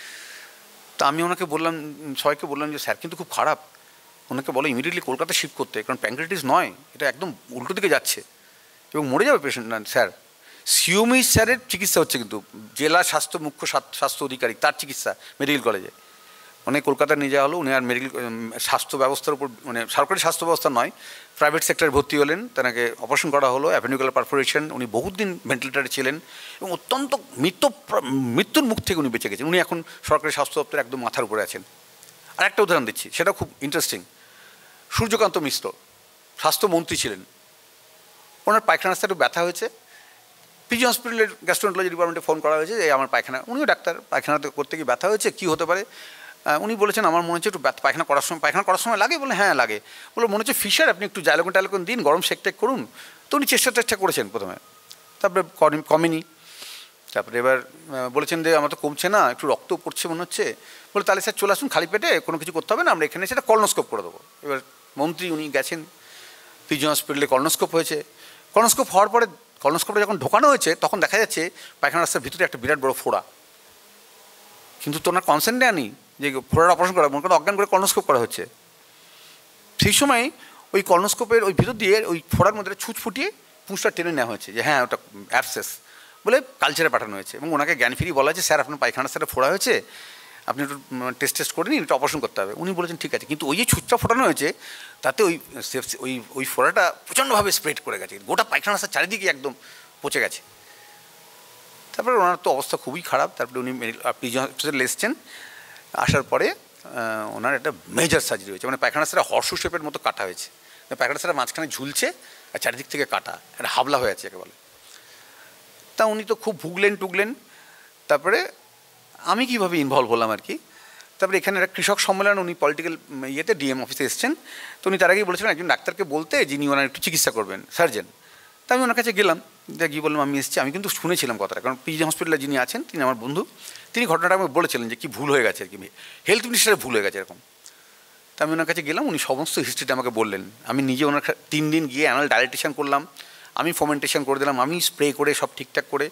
তা আমি ওনাকে বললাম, সবাইকে বললাম যে স্যার কিন্তু খুব খারাপ, ওনাকে বলো ইমিডিয়েটলি কলকাতা শিফট করতে, কারণ প্যানক্রিয়াটাইটিস নয়, এটা একদম উল্টো দিকে যাচ্ছে এবং মরে যাবে পেশেন্ট। না স্যার, সিওমিত স্যারের চিকিৎসা হচ্ছে, কিন্তু জেলা মুখ্য স্বাস্থ্য অধিকারী তার চিকিৎসা মেডিকেল কলেজে। অনেক কলকাতা নিয়ে যাওয়া হলো, উনি আর মেডিকেল স্বাস্থ্য ব্যবস্থার উপর, মানে সরকারি স্বাস্থ্য ব্যবস্থা নয়, প্রাইভেট সেক্টরে ভর্তি হলেন, তেনাকে অপারেশন করা হলো, অ্যাপেন্ডিকুলার পারফোরেশন। উনি বহুত দিন ভেন্টিলেটারে ছিলেন এবং অত্যন্ত মৃত্যুর মুখ থেকে উনি বেঁচে গেছেন। উনি এখন সরকারি স্বাস্থ্য দপ্তরে একদম মাথার উপরে আছেন। আর একটা উদাহরণ দিচ্ছি, সেটা খুব ইন্টারেস্টিং। সূর্যকান্ত মিশ্র স্বাস্থ্যমন্ত্রী ছিলেন, ওনার পায়খানা রাস্তায় একটু ব্যথা হয়েছে, পিজি হসপিটালের গ্যাস্ট্রোএন্টারোলজি ডিপার্টমেন্টে ফোন করা হয়েছে যে আমার পায়খানা, উনিও ডাক্তার, পায়খানাতে করতে গিয়ে ব্যথা হয়েছে, কী হতে পারে? উনি বলেছেন আমার মনে হচ্ছে একটু পায়খানা করার সময় লাগে, বলে হ্যাঁ লাগে। বলে মনে হচ্ছে ফিশার, আপনি একটু জাইলোকন টাইলোকন দিন, গরম শেক টেক করুন। তো উনি চেষ্টা করেছেন প্রথমে, তারপরে কমেনি। তারপরে এবার বলেছেন যে আমার তো কমছে না, একটু রক্ত পড়ছে মনে হচ্ছে। বলে তাহলে স্যার চলে আসুন, খালি পেটে কোনো কিছু করতে হবে না, আমরা এখানে সেটা কলনোস্কোপ করে দেবো। এবার মন্ত্রী উনি গেছেন, পিজি হসপিটালে কলনোস্কোপ হয়েছে। কলনোস্কোপ হওয়ার পরে কলনোস্কোপটা যখন ঢোকানো হয়েছে তখন দেখা যাচ্ছে পায়খানা রাস্তার ভিতরে একটা বিরাট বড় ফোড়া, কিন্তু তোনার কনসেন্ট নেয়নি যে ফোড়ার অপারেশন করা, মনে করেন অজ্ঞান করে কলনোস্কোপ করা হচ্ছে। সেই সময় ওই কলনোস্কোপের ওই ভিতর দিয়ে ওই ফোড়ার মধ্যে ছুঁচ ফুটিয়ে পুঁচটা টেনে নেওয়া হয়েছে, যে হ্যাঁ ওটা অ্যাবসেস বলে কালচারে পাঠানো হয়েছে। এবং ওনাকে জ্ঞান ফিরিয়ে বলা হয়েছে স্যার আপনার পায়খানা রাস্তাটা ফোড়া হয়েছে, আপনি একটু টেস্ট করে নিন, এটা অপারেশন করতে হবে। উনি বলেছেন ঠিক আছে, কিন্তু ওই যে ছুঁচটা ফোটানো হয়েছে তাতে ওই ওই ওই ফোড়াটা প্রচণ্ডভাবে স্প্রেড করে গেছে, গোটা পায়খানা রাস্তার চারিদিকে একদম পচে গেছে। তারপরে ওনার তো অবস্থা খুবই খারাপ। তারপরে উনি পিজি হসপিটালে এসছেন, আসার পরে ওনার একটা মেজর সার্জারি হয়েছে, মানে পায়খানা রাস্তাটা হর্সু শেপের মতো কাটা হয়েছে, পায়খানা রাস্তাটা মাঝখানে ঝুলছে আর চারিদিক থেকে কাটা, একটা হাবলা হয়ে আছে একে বলে। তা উনি তো খুব ভুগলেন। তারপরে আমি কীভাবে ইনভলভ হলাম আর কি, তারপরে এখানে একটা কৃষক সম্মেলন, উনি পলিটিক্যাল ইয়েতে ডিএম অফিসে এসছেন। তো উনি তার আগেই বলেছিলেন একজন ডাক্তারকে বলতে যিনি ওনার একটু চিকিৎসা করবেন, সার্জেন। তা আমি ওনার কাছে গেলাম, গিয়ে বললাম আমি এসেছি। আমি কিন্তু শুনেছিলাম কথাটা, কারণ পিজি হসপিটালে যিনি আছেন তিনি আমার বন্ধু, তিনি ঘটনাটা আমাকে বলেছিলেন যে কী ভুল হয়ে গেছে আর কি, হেলথ মিনিস্টারের ভুল হয়ে গেছে এরকম। তা আমি ওনার কাছে গেলাম, উনি সমস্ত হিস্ট্রিটা আমাকে বললেন। আমি নিজে ওনার 3 দিন গিয়ে অ্যানাল ডাইলেটেশন করলাম, আমি ফোমেন্টেশন করে দিলাম, আমি স্প্রে করে সব ঠিকঠাক করে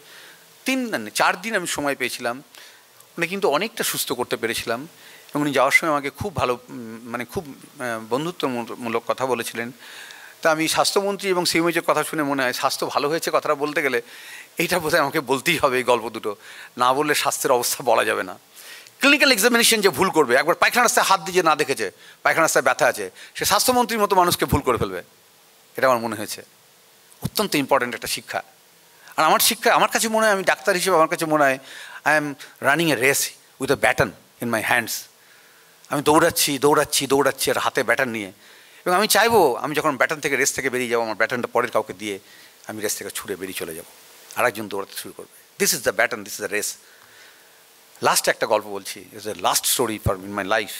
4 দিন আমি সময় পেয়েছিলাম। উনি কিন্তু অনেকটা সুস্থ করতে পেরেছিলাম। এবং উনি যাওয়ার সময় আমাকে খুব ভালো, মানে খুব বন্ধুত্বমূলক কথা বলেছিলেন। তা আমি স্বাস্থ্যমন্ত্রী এবং সিএমএইচের কথা শুনে মনে হয় স্বাস্থ্য ভালো হয়েছে কথাটা বলতে গেলে এইটা বোধহয় আমাকে বলতেই হবে, এই গল্প দুটো না বললে স্বাস্থ্যের অবস্থা বলা যাবে না। ক্লিনিক্যাল এক্সামিনেশন যে ভুল করবে, একবার পায়খানা রাস্তায় হাত দিয়ে না দেখেছে পায়খানা রাস্তায় ব্যথা আছে, সে স্বাস্থ্যমন্ত্রীর মতো মানুষকে ভুল করে ফেলবে, এটা আমার মনে হয়েছে। অত্যন্ত ইম্পর্ট্যান্ট একটা শিক্ষা। আর আমার শিক্ষা, আমার কাছে মনে হয়, আমি ডাক্তার হিসেবে আমার কাছে মনে হয় I am running a race with a baton in my hands. আমি দৌড়াচ্ছি আর হাতে ব্যাটন নিয়ে। এবং আমি চাইবো আমি যখন ব্যাটন থেকে রেস থেকে বেরিয়ে যাবো, আমার ব্যাটনটা পরের কাউকে দিয়ে আমি রেস থেকে ছুটে বেরিয়ে চলে যাবো, আরেকজন দৌড়াতে শুরু করবে। This is the baton, this is the race. Last একটা গল্প বলছি, is the last story for in my life.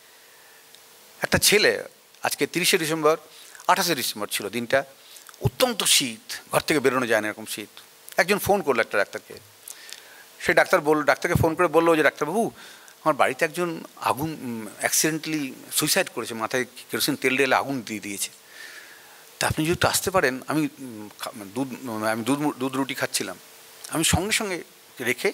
একটা ছেলে, আজকে 30শে ডিসেম্বর, 28শে ডিসেম্বর ছিল দিনটা, অত্যন্ত শীত, ঘর থেকে বেরোনো যায় না এরকম শীত। একজন ফোন করলো একটা ডাক্তারকে, সে ডাক্তারকে ফোন করে বললো যে ডাক্তারবাবু আমার বাড়িতে একজন আগুন অ্যাক্সিডেন্টালি সুইসাইড করেছে, মাথায় কেরোসিন তেল ঢেলে আগুন দিয়ে দিয়েছে, তা আপনি যদি একটু আসতে পারেন। আমি দুধ রুটি খাচ্ছিলাম, আমি সঙ্গে সঙ্গে রেখে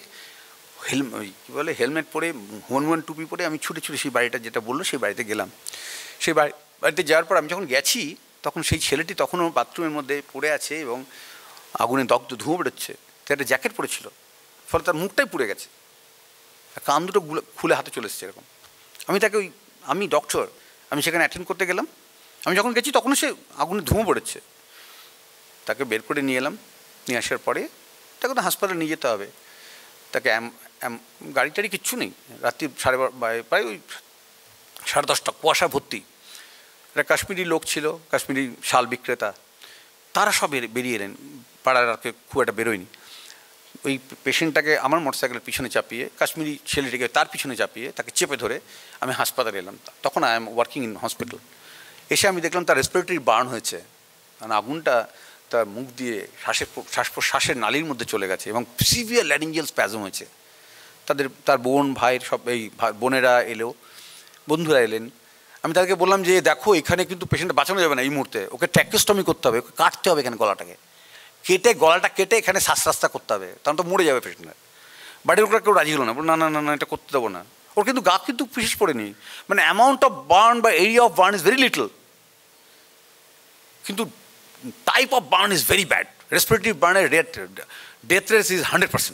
হেলমেট পরে, হনুমান টুপি পরে আমি ছুটে সেই বাড়িটা যেটা বললো সেই বাড়িতে গেলাম। সেই বাড়িতে যাওয়ার পর আমি যখন গেছি তখন সেই ছেলেটি তখনও বাথরুমের মধ্যে পড়ে আছে এবং আগুনে দগ্ধ ধুঁয়ো বেরোচ্ছে। একটা জ্যাকেট পরেছিল, ফলে তার মুখটাই পুড়ে গেছে, কান দুটো খুলে হাতে চলে এসেছে এরকম। আমি ডক্টর, আমি সেখানে অ্যাটেন্ড করতে গেলাম। আমি যখন গেছি তখনও সে আগুনে ধুঁয়ো পড়েছে। তাকে বের করে নিয়ে এলাম, নিয়ে আসার পরে তাকে তো হাসপাতালে নিয়ে যেতে হবে। তাকে গাড়ি টাড়ি কিচ্ছু নেই, রাত্রি প্রায় ওই 10:30, কুয়াশা ভর্তি। একটা কাশ্মীরি লোক ছিল, কাশ্মীরি শাল বিক্রেতা, তারা সব বেরিয়ে এলেন, পাড়ার আর খুব একটা বেরোয়নি। ওই পেশেন্টটাকে আমার মোটরসাইকেলের পিছনে চাপিয়ে, কাশ্মীরি ছেলেটিকে তার পিছনে চাপিয়ে তাকে চেপে ধরে আমি হাসপাতালে এলাম। তখন I am working in hospital. এসে আমি দেখলাম তার রেসপিরেটরি বার্ন হয়েছে, কারণ আগুনটা তার মুখ দিয়ে শ্বাস প্রশ্বাসের নালীর মধ্যে চলে গেছে এবং সিভিয়ার ল্যারিঞ্জিয়াল স্প্যাজম হয়েছে। তার ভাইয়ের সব এই বোনেরা এলো, বন্ধুরা এলেন। আমি তাদেরকে বললাম যে দেখো এখানে কিন্তু পেশেন্টটা বাঁচানো যাবে না এই মুহূর্তে, ওকে ট্র্যাকিওস্টমি করতে হবে, ওকে কাটতে হবে এখানে গলাটাকে গলাটা কেটে এখানে শ্বাসরাস্তা করতে হবে, তখন তো মরে যাবে পেশেন্টটা। বাড়ির লোকরা কেউ রাজি হলো না, বল না না না না এটা করতে দেবো না। ওর কিন্তু গা কিন্তু বিশেষ পড়েনি, মানে অ্যামাউন্ট অফ বার্ন বা area of burn is very little, কিন্তু type of burn is very bad. Respiratory বার্নের ডেথ রেট ইজ 100%।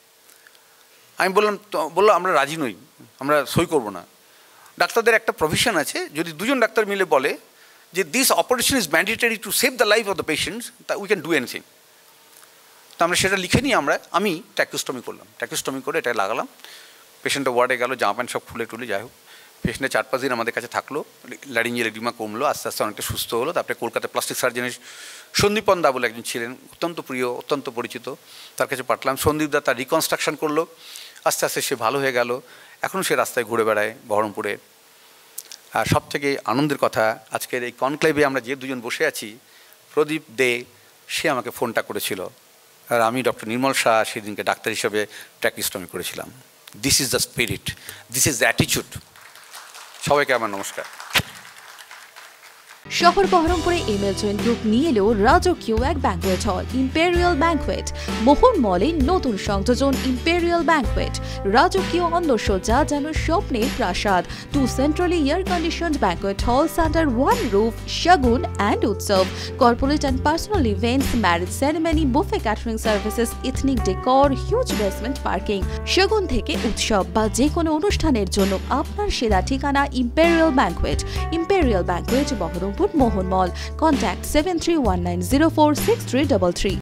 আমি বললাম আমরা রাজি নই, আমরা সই করবো না। ডাক্তারদের একটা প্রভিশন আছে, যদি 2জন ডাক্তার মিলে বলে যে this operation is mandatory to save the life of the patients, তা উই ক্যান ডু এনিথিং। তো আমরা সেটা লিখে নিয়ে আমি ট্র্যাকিওস্টমি করলাম, ট্র্যাকিওস্টমি করে এটা লাগালাম। পেশেন্টটা ওয়ার্ডে গেল, জামা প্যান্ট সব খুলে টুলে, যাই হোক পেশেন্টের 4-5 দিন আমাদের কাছে থাকলো, ল্যারিঞ্জিয়াল এডিমা কমলো, আস্তে আস্তে অনেকটা সুস্থ হলো। তারপরে কলকাতায় প্লাস্টিক সার্জনের সন্দীপন দা বলে একজন ছিলেন, অত্যন্ত প্রিয়, অত্যন্ত পরিচিত, তার কাছে পাঠালাম। সন্দীপ দা তার রিকনস্ট্রাকশন করলো, আস্তে আস্তে সে ভালো হয়ে গেল। এখনও সে রাস্তায় ঘুরে বেড়ায় বহরমপুরে। আর সব থেকে আনন্দের কথা, আজকের এই কনক্লেভে আমরা যে দুজন বসে আছি, প্রদীপ দে সে আমাকে ফোনটা করেছিল, আর আমি ডক্টর নির্মল শাহ সেদিনকে ডাক্তার হিসেবে ট্র্যাকিস্টমি করেছিলাম। This is the spirit, this is the অ্যাটিচিউড। সবাইকে আমার নমস্কার। শহর বহরমপুরে এমএলজয়েন গ্রুপ নিয়ে এলো রাজকীয় এক ব্যাংকোয়েট হল, ইম্পেরিয়াল ব্যাংকোয়েট। মোহন মলে নতুন সংযোজন ইম্পেরিয়াল ব্যাংকোয়েট। রাজকীয় অন্দরসজ্জা যেন স্বপ্নের প্রাসাদ। 2 centrally air-conditioned banquet halls under one roof, Shagun and Utsav. Corporate and personal events, marriage ceremony, buffet catering services, ethnic decor, huge basement parking. Shagun থেকে উৎসব বা যে কোনো অনুষ্ঠানের জন্য আপনার সেরা ঠিকানা Imperial banquet. Imperial banquet, Berhampore, Mohan mall. Contact 7319046333.